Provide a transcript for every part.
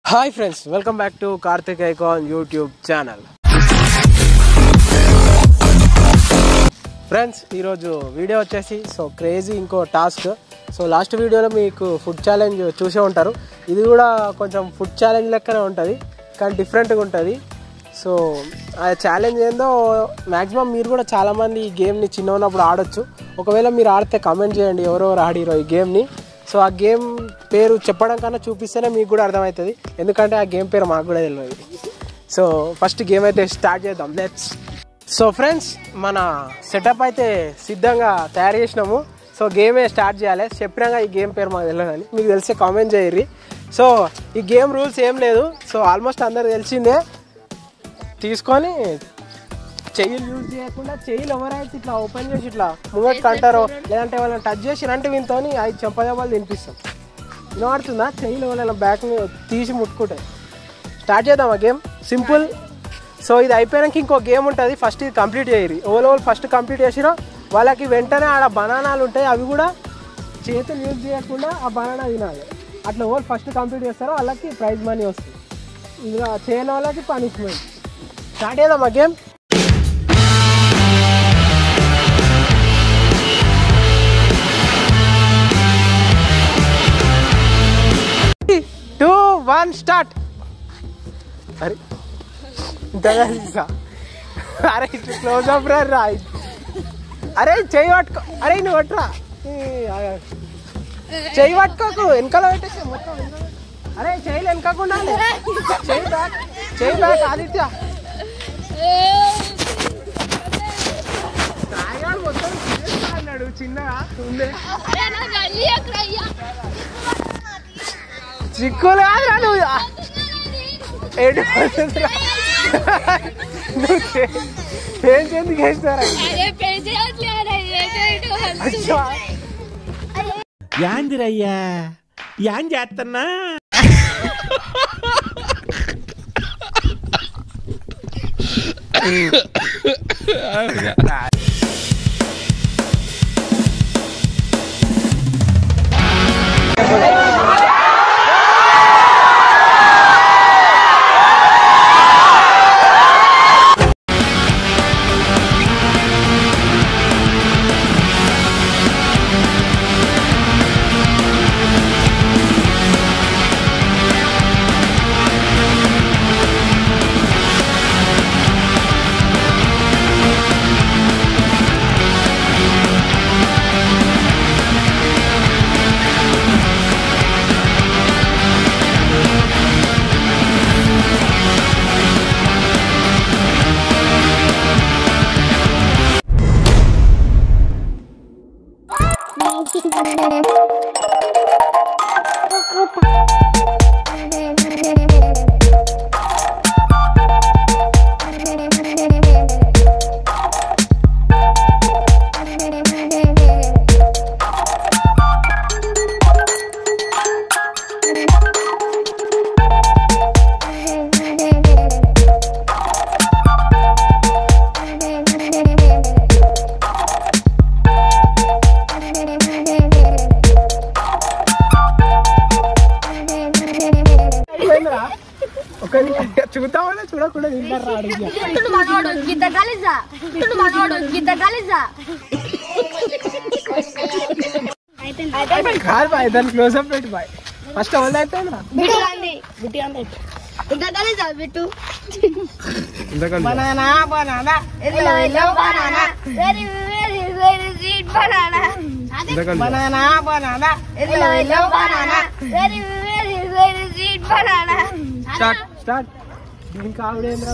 Hi friends, welcome back to Karthik icon YouTube channel. Friends, ఈరోజు video వచ్చేసి crazy ఇంకో task. Last వీడియోలో మీకు ఫుడ్ ఛాలెంజ్ చూసే ఉంటారు. ఇది కూడా కొంచెం ఫుడ్ ఛాలెంజ్ లెక్కనే ఉంటుంది, కానీ డిఫరెంట్గా ఉంటుంది. ఆ ఛాలెంజ్ ఏందో మ్యాక్సిమం మీరు కూడా చాలామంది ఈ గేమ్ని చిన్న ఉన్నప్పుడు ఆడొచ్చు. ఒకవేళ మీరు ఆడితే కామెంట్ చేయండి ఎవరెవరు ఆడిరో ఈ గేమ్ని. ఆ గేమ్ పేరు చెప్పడం కన్నా చూపిస్తేనే మీకు కూడా అర్థమవుతుంది, ఎందుకంటే ఆ గేమ్ పేరు మాకు కూడా తెలియదు. ఫస్ట్ గేమ్ అయితే స్టార్ట్ చేద్దాం. లెట్స్. ఫ్రెండ్స్, మన సెటప్ అయితే సిద్ధంగా తయారు చేసినాము. గేమే స్టార్ట్ చేయాలి. చెప్పినాగా ఈ గేమ్ పేరు మాకు తెలియదని, మీకు తెలిసే కామెంట్ చేయర్రి. ఈ గేమ్ రూల్స్ ఏం లేదు. ఆల్మోస్ట్ అందరు తెలిసిందే. తీసుకొని చెయ్యిలు యూజ్ చేయకుండా, చెయ్యిలు ఎవరైతే ఇట్లా ఓపెన్ చేసి ఇట్లా ముంగట్కి అంటారో, లేదంటే వాళ్ళని టచ్ చేసిరంటే వీనితో 5 చెంపదెబ్బలు తినిపిస్తాం. వినబడుతుందా? చెయ్యిలు వాళ్ళ బ్యాక్ తీసి ముట్టుకుంటే. స్టార్ట్ చేద్దాం ఆ గేమ్. సింపుల్. ఇది అయిపోయాక ఇంకో గేమ్ ఉంటుంది. ఫస్ట్ ఇది కంప్లీట్ చేయరు. ఎవరు ఫస్ట్ కంప్లీట్ చేసిరో వాళ్ళకి వెంటనే ఆడ బనానాలు ఉంటాయి, అవి కూడా చేతులు యూజ్ చేయకుండా ఆ బనానా తినాలి. అట్లా ఎవరు ఫస్ట్ కంప్లీట్ చేస్తారో వాళ్ళకి ప్రైజ్ మనీ వస్తుంది. ఇలా చేయని వాళ్ళకి పనిష్మెంట్. స్టార్ట్ చేద్దాం ఆ గేమ్. 2, 1 స్టార్ట్. అరే అరే క్లోజ్ అప్ రా. అరే చెయ్యి పట్టుకో. అరే నువ్వు పట్టురా. చెయ్యి పట్టుకోకు, వెనకాల పెట్టేసి మొత్తం. అరే చెయ్యిలు వెనకకుండా, చెయ్యి బ్యాక్. ఆదిత్య మొత్తం అన్నాడు చిన్నగా ఉందే. చిక్కులు కాదురా నువ్వు. ఏం చెందుకు వేస్తారా? యాందిరయ్యా యాం చేస్తున్నా. చూద్దామని చూడకుండా కాదు బాయ్, దాన్ని క్లోజ్అప్ పెట్టి బాయ్. ఫస్ట్ ఎవరు అయిపోయిందా? Banana banana banana banana. Start start. ఇంకా ఆవిడేంద్రా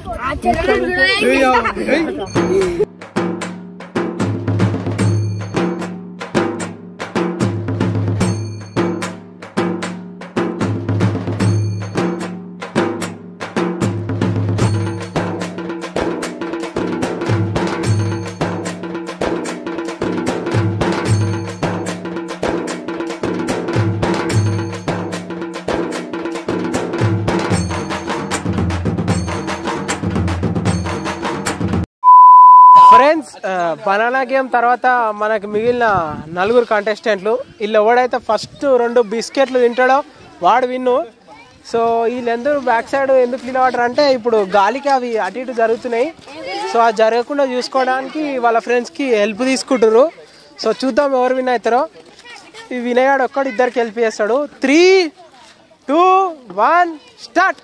ఫ్రెండ్స్. బనానా గేమ్ తర్వాత మనకు మిగిలిన 4 కంటెస్టెంట్లు. వీళ్ళు ఎవడైతే ఫస్ట్ 2 బిస్కెట్లు తింటాడో వాడు విన్ను. సో వీళ్ళందరూ బ్యాక్ సైడ్ ఎందుకు నిలబడరు అంటే ఇప్పుడు గాలికి అవి అటు ఇటు జరుగుతున్నాయి. సో అది జరగకుండా చూసుకోవడానికి వాళ్ళ ఫ్రెండ్స్కి హెల్ప్ తీసుకుంటారు. సో చూద్దాం ఎవరు విన్ అవుతారో. ఈ వినయాడు ఒక్కడు ఇద్దరికి హెల్ప్ చేస్తాడు. 3, 2, 1 స్టార్ట్.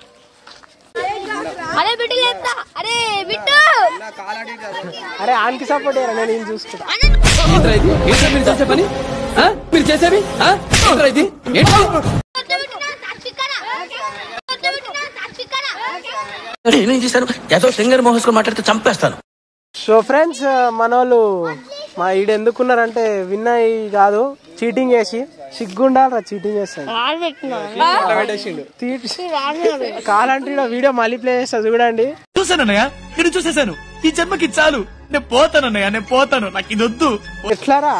అరే ఆన్కి సపోర్ట్ అయ్యారా, నేను ఏం చూసుకుంటా. నేనేం చేశాను? ఏదో సింగర్ మోహస్ మాట్లాడితే చంపేస్తాను. సో ఫ్రెండ్స్ మన వాళ్ళు మా ఈడు ఎందుకున్నారంటే విన్ అయ్యి కాదు, చీటింగ్ చేసి సిగ్గుండాలరా చీటింగ్ చేస్తాడు. కాలంటే వీడియో మళ్ళీ ప్లే చేస్తా చూడండి. చూసానన్నయ్య, నేను చూసేసాను. ఈ జన్మకి చాలు, నేను పోతానన్నయ్య, నేను పోతాను, నాకు ఇది వద్దు. ఎట్లారా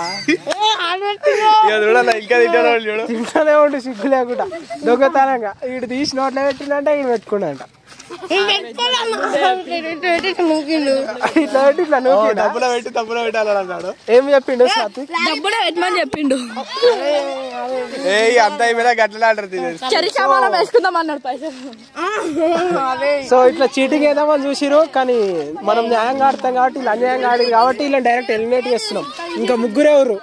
తింటానే ఉండు సిగ్గు లేకుండా దొంగతనంగా. వీడు తీసి నోట్లో పెట్టిందంటే వీడు పెట్టుకున్నాంట. ఏం చెప్పిండు డబ్బులు పెట్టమని చెప్పిండు. అంతా గట్ల వేసుకుందాం అన్నాడు పైసలు. సో ఇట్లా చీటింగ్ ఏదామని చూసిరు, కానీ మనం న్యాయంగా ఆడతాం కాబట్టి వీళ్ళు అన్యాయంగా ఆడి కాబట్టి ఇలా డైరెక్ట్ ఎలిమినేట్ చేస్తున్నాం. ఇంకా ముగ్గురే ఎవరు.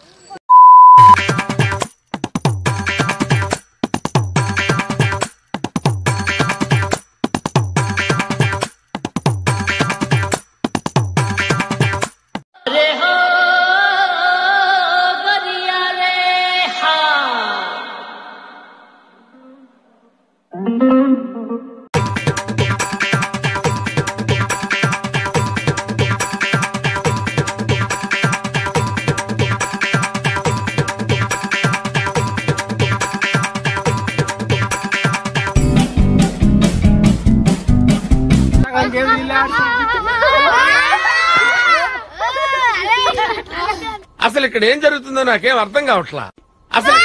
అసలు ఇక్కడ ఏం జరుగుతుందో నాకేం అర్థం కావట్లా. అసలు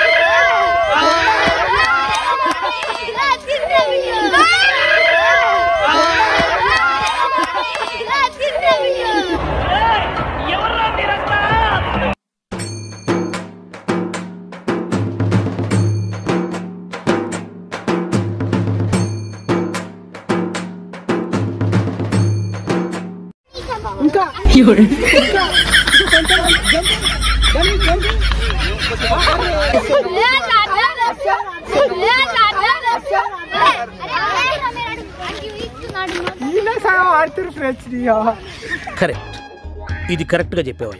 కరెక్ట్, ఇది కరెక్ట్ గా చెప్పేవా.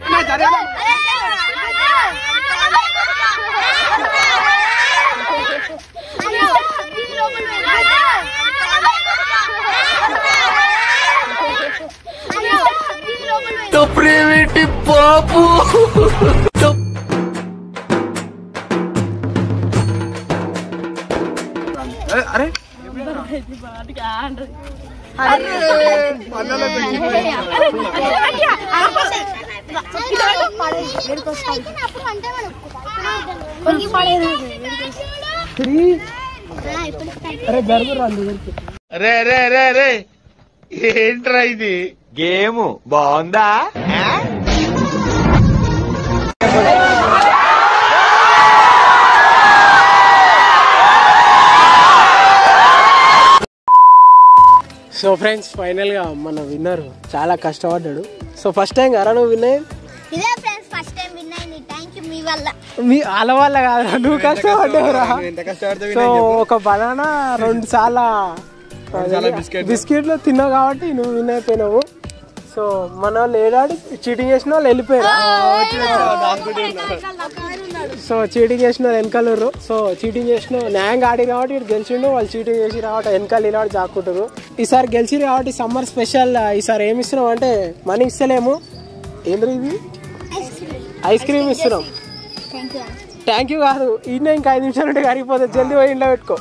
ప్రేమిటి పాపు అరే రే ఏంట్రా ఇది? గేమ్ బాగుందా? సో ఫ్రెండ్స్ ఫైనల్ గా మన విన్నర్ చాలా కష్టపడ్డాడు. సో ఫస్ట్ టైం కదా నువ్వు విన్ అయ్యి? ఇదే ఫ్రెండ్స్ ఫస్ట్ టైం విన్ అయ్యింది. థాంక్యూ మీ వల్ల. మీ వాళ్ళ వల్ల కాదురా, నువ్వు కష్టపడ్డావురా. సో ఒక బనానా 2 సార్లు బిస్కెట్లు తిన్నావు కాబట్టి నువ్వు విన్ అయిపోయినావు. సో మన వాళ్ళు ఏడాడి చీటింగ్ చేసిన వాళ్ళు వెళ్ళిపోయారు. సో చీటింగ్ చేసిన వాళ్ళు వెనకాలరు. సో చీటింగ్ చేసిన న్యాయంగా ఆడి కాబట్టి ఇటు గెలిచిండు, వాళ్ళు చీటింగ్ చేసి రావటం వెనకాల ఇలాంటి జాక్కుంటారు. ఈసారి గెలిచి కాబట్టి సమ్మర్ స్పెషల్ ఈసారి ఏమి ఇస్తున్నాం అంటే మనీ ఇస్తలేము. ఏంద్రీ ఇది? ఐస్ క్రీమ్ ఇస్తున్నాం. థ్యాంక్ యూ కాదు, ఈయన ఇంకా 5 నిమిషాలు ఉంటే కరిగిపోతుంది. జల్దీ పోయి ఇంట్లో పెట్టుకో.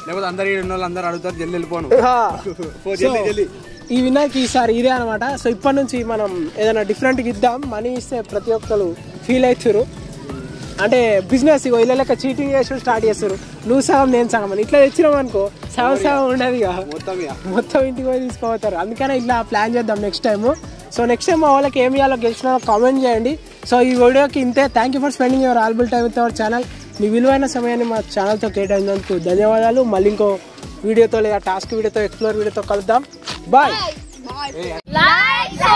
ఈ వినాయక్ ఈసారి ఇదే అనమాట. సో ఇప్పటి నుంచి మనం ఏదైనా డిఫరెంట్గా ఇద్దాం. మనీ ఇస్తే ప్రతి ఒక్కరు ఫీల్ అవుతారు. అంటే బిజినెస్ ఇగో ఇలా లెక్క చీటింగ్ చేసి స్టార్ట్ చేస్తారు. నువ్వు సగం నేను సగం అని ఇట్లా తెచ్చినాం అనుకో సగం సగం ఉండదు. ఇక మొత్తం ఇంటికి పోయి తీసుకోపోతారు. అందుకనే ఇట్లా ప్లాన్ చేద్దాం next time. So next time మా వాళ్ళకి ఏమి ఇవ్వాలో గెలిచినా కామెంట్ చేయండి. సో ఈ వీడియోకి ఇంతే. Thank you for spending your valuable time with our channel. మీ విలువైన సమయాన్ని మా ఛానల్తో కేటాయించినందుకు ధన్యవాదాలు. మళ్ళీ ఇంకో వీడియోతో లేదా టాస్క్ వీడియోతో ఎక్స్ప్లోర్ వీడియోతో కలుద్దాం. బాయ్. లైక్